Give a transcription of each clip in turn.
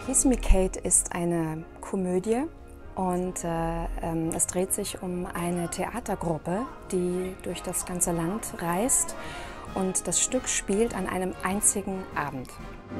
Kiss Me Kate ist eine Komödie und es dreht sich um eine Theatergruppe, die durch das ganze Land reist, und das Stück spielt an einem einzigen Abend.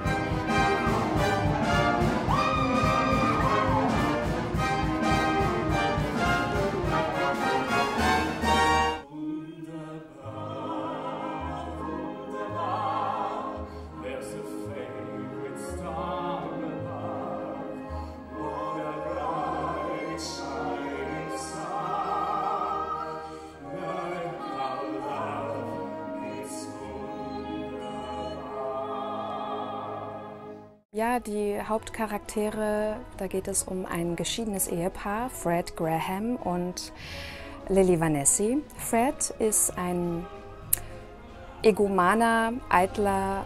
Ja, die Hauptcharaktere, da geht es um ein geschiedenes Ehepaar, Fred Graham und Lily Vanessy. Fred ist ein egomaner, eitler,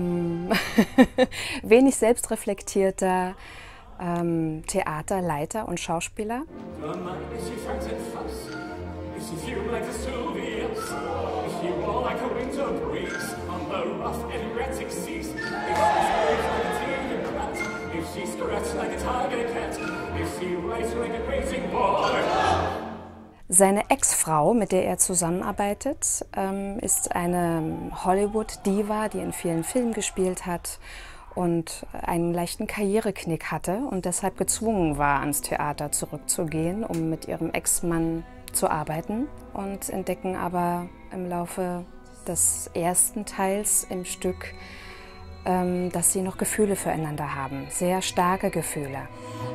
wenig selbstreflektierter Theaterleiter und Schauspieler. Seine Ex-Frau, mit der er zusammenarbeitet, ist eine Hollywood-Diva, die in vielen Filmen gespielt hat und einen leichten Karriereknick hatte und deshalb gezwungen war, ans Theater zurückzugehen, um mit ihrem Ex-Mann zu arbeiten, und entdecken aber im Laufe des ersten Teils im Stück, dass sie noch Gefühle füreinander haben, sehr starke Gefühle.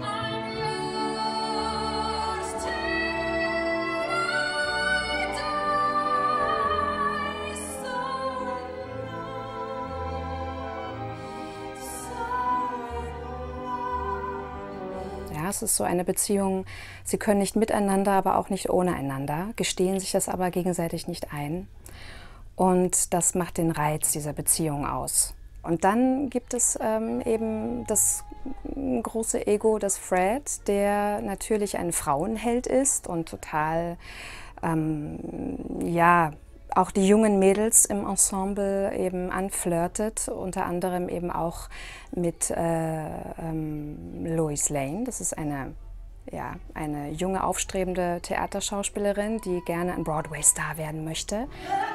Ja, es ist so eine Beziehung, sie können nicht miteinander, aber auch nicht ohne einander, gestehen sich das aber gegenseitig nicht ein. Und das macht den Reiz dieser Beziehung aus. Und dann gibt es eben das große Ego des Fred, der natürlich ein Frauenheld ist und total, ja, auch die jungen Mädels im Ensemble eben anflirtet, unter anderem eben auch mit Lois Lane. Das ist eine junge, aufstrebende Theaterschauspielerin, die gerne ein Broadway-Star werden möchte.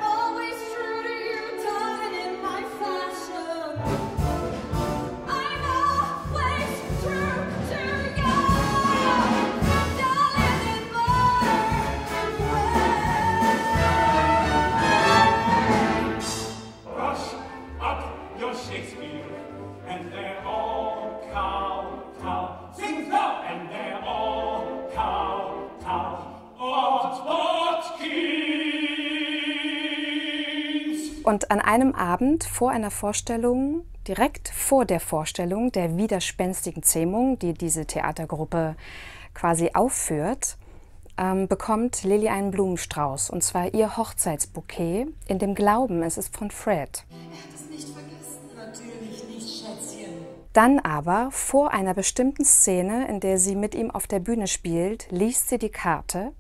Und an einem Abend vor einer Vorstellung, direkt vor der Vorstellung der widerspenstigen Zähmung, die diese Theatergruppe quasi aufführt, bekommt Lily einen Blumenstrauß, und zwar ihr Hochzeitsbouquet, in dem Glauben, es ist von Fred. Er hat es nicht vergessen. Natürlich nicht, Schätzchen. Dann aber, vor einer bestimmten Szene, in der sie mit ihm auf der Bühne spielt, liest sie die Karte.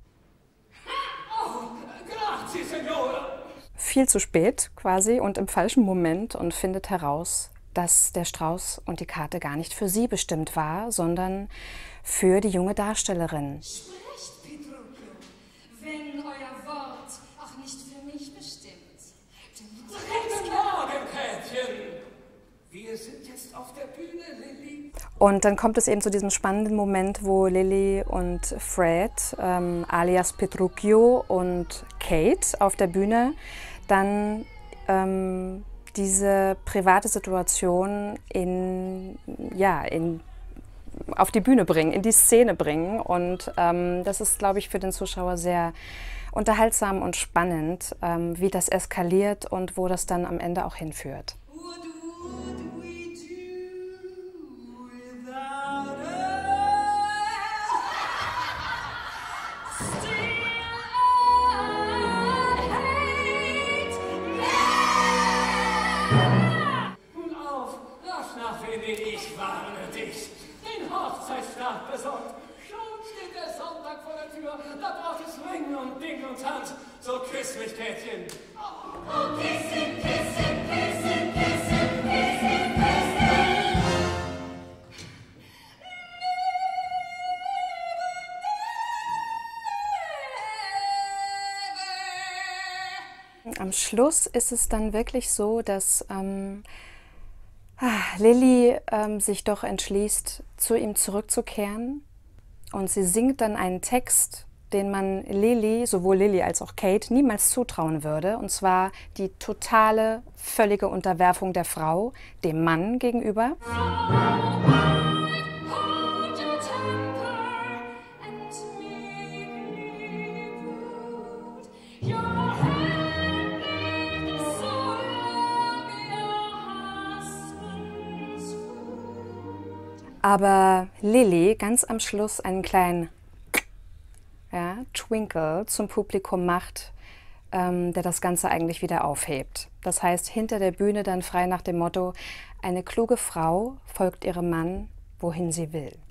Viel zu spät quasi und im falschen Moment, und findet heraus, dass der Strauß und die Karte gar nicht für sie bestimmt war, sondern für die junge Darstellerin. Sprecht, Petruchio, wenn euer Wort auch nicht für mich bestimmt. Guten Morgen, Käthchen! Wir sind jetzt auf der Bühne, Lily. Und dann kommt es eben zu diesem spannenden Moment, wo Lily und Fred, alias Petruchio und Kate, auf der Bühne dann diese private Situation auf die Bühne bringen, in die Szene bringen. Und das ist, glaube ich, für den Zuschauer sehr unterhaltsam und spannend, wie das eskaliert und wo das dann am Ende auch hinführt. Ich warne dich, den Hochzeitstag besorgt. Schon steht der Sonntag vor der Tür, da braucht es Ring und Ding und Hand. So küss mich, Käthchen. Oh, kissen, kissen, kissen, kissen, kissen, kissen. am Schluss ist es dann wirklich so, dass Lily sich doch entschließt, zu ihm zurückzukehren. Und sie singt dann einen Text, den man Lily, sowohl Lily als auch Kate, niemals zutrauen würde. Und zwar die totale, völlige Unterwerfung der Frau dem Mann gegenüber. Aber Lily ganz am Schluss einen kleinen Twinkle zum Publikum macht, der das Ganze eigentlich wieder aufhebt. Das heißt, hinter der Bühne dann frei nach dem Motto, eine kluge Frau folgt ihrem Mann, wohin sie will.